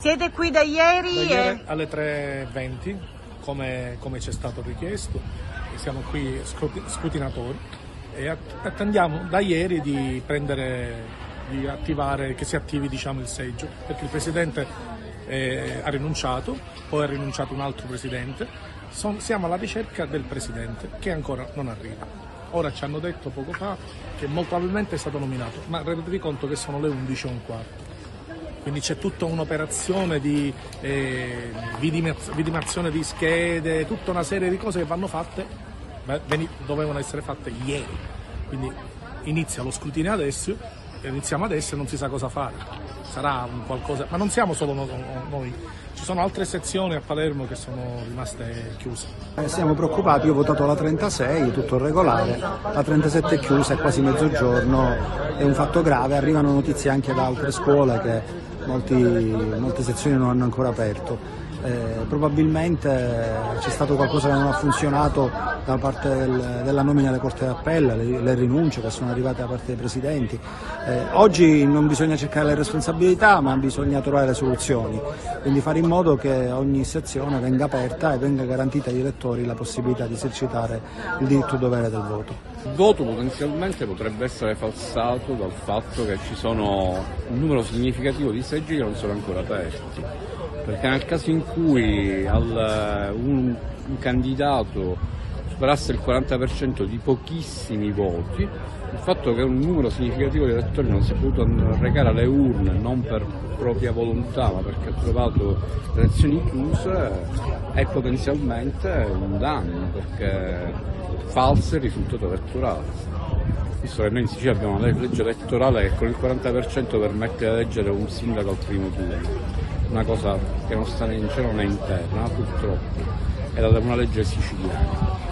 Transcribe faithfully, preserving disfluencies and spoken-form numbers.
Siete qui da ieri? Da e... ieri alle tre e venti, come, come ci è stato richiesto, siamo qui scrutinatori e attendiamo da ieri di prendere, di attivare, che si attivi diciamo, il seggio, perché il Presidente eh, ha rinunciato, poi ha rinunciato un altro Presidente, Son, siamo alla ricerca del Presidente che ancora non arriva. Ora ci hanno detto poco fa che molto probabilmente è stato nominato, ma rendetevi conto che sono le undici e un quarto. Quindi c'è tutta un'operazione di eh, vidimazione di schede, tutta una serie di cose che vanno fatte, dovevano essere fatte ieri. Quindi inizia lo scrutinio adesso, iniziamo adesso e non si sa cosa fare. Sarà un qualcosa, ma non siamo solo noi, ci sono altre sezioni a Palermo che sono rimaste chiuse. Eh, siamo preoccupati, io ho votato la trentasei, tutto regolare, la trentasette è chiusa, è quasi mezzogiorno, è un fatto grave, arrivano notizie anche da altre scuole che Molti, molte sezioni non hanno ancora aperto. Eh, probabilmente c'è stato qualcosa che non ha funzionato da parte del, della nomina alle corte d'appello, le, le rinunce che sono arrivate da parte dei presidenti. Eh, oggi non bisogna cercare le responsabilità, ma bisogna trovare le soluzioni, quindi fare in modo che ogni sezione venga aperta e venga garantita agli elettori la possibilità di esercitare il diritto dovere del voto. Il voto potenzialmente potrebbe essere falsato dal fatto che ci sono un numero significativo di seggi che non sono ancora aperti, perché nel caso in cui al, un, un candidato superasse il quaranta per cento di pochissimi voti, il fatto che un numero significativo di elettori non si è potuto recare alle urne non per propria volontà ma perché ha trovato le elezioni chiuse è potenzialmente un danno, perché falso è il risultato elettorale. Visto che noi in Sicilia abbiamo una legge elettorale che con il quaranta per cento permette di eleggere un sindaco al primo turno, una cosa che non sta né in cielo né in terra, purtroppo, è una legge siciliana.